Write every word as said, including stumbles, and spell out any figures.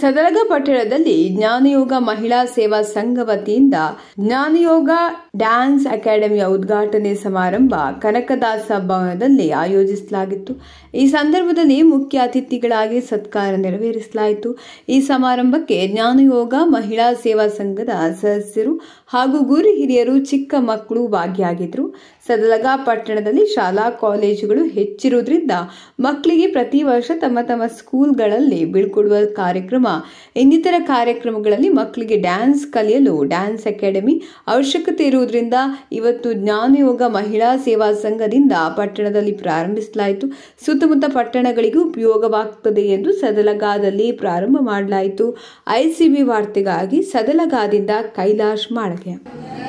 ಸದಲಗ ಪಟ್ಟಣದಲ್ಲಿ ಜ್ಞಾನಯೋಗ ಮಹಿಳಾ ಸೇವಾ ಸಂಘ ವತಿಯಿಂದ ಜ್ಞಾನಯೋಗ ಡ್ಯಾನ್ಸ್ ಅಕಾಡೆಮಿಯ ಉದ್ಘಾಟನೆ ಸಮಾರಂಭ ಕನಕದಾಸ ಭವನದಲ್ಲಿ ಆಯೋಜಿಸಲಾಗಿತ್ತು. ಈ ಸಂದರ್ಭದಲ್ಲಿ ಮುಖ್ಯ ಅತಿಥಿಗಳಾಗಿ ಸತ್ಕಾರ ನೆರವೇರಿಸಲಾಯಿತು. ಈ ಸಮಾರಂಭಕ್ಕೆ ಜ್ಞಾನಯೋಗ ಮಹಿಳಾ ಸೇವಾ ಸಂಘದ ಸದಸ್ಯರು ಹಾಗೂ ಗುರು ಹಿರಿಯರು, ಚಿಕ್ಕ ಮಕ್ಕಳು ಭಾಗಿಯಾಗಿದ್ದರು. ಸದಲಗ ಪಟ್ಟಣದಲ್ಲಿ ಶಾಲಾ ಕಾಲೇಜುಗಳು ಹೆಚ್ಚಿರುವುದರಿಂದ ಮಕ್ಕಳಿಗೆ ಪ್ರತಿ ವರ್ಷ ತಮ್ಮ ತಮ್ಮ ಸ್ಕೂಲ್ಗಳಲ್ಲಿ ಬೀಳ್ಕೊಡುವ ಕಾರ್ಯಕ್ರಮ, ಇನ್ನಿತರ ಕಾರ್ಯಕ್ರಮಗಳಲ್ಲಿ ಮಕ್ಕಳಿಗೆ ಡ್ಯಾನ್ಸ್ ಕಲಿಯಲು ಡ್ಯಾನ್ಸ್ ಅಕಾಡೆಮಿ ಅವಶ್ಯಕತೆ ಇರುವುದರಿಂದ ಇವತ್ತು ಜ್ಞಾನಯೋಗ ಮಹಿಳಾ ಸೇವಾ ಸಂಘದಿಂದ ಪಟ್ಟಣದಲ್ಲಿ ಪ್ರಾರಂಭಿಸಲಾಯಿತು. ಸುತ್ತಮುತ್ತ ಪಟ್ಟಣಗಳಿಗೂ ಉಪಯೋಗವಾಗುತ್ತದೆ ಎಂದು ಸದಲಗಾದಲ್ಲಿ ಪ್ರಾರಂಭ ಮಾಡಲಾಯಿತು. ಐಸಿಬಿ ವಾರ್ತೆಗಾಗಿ ಸದಲಗಾದಿಂದ ಕೈಲಾಶ್ ಮಾಳಗೆ.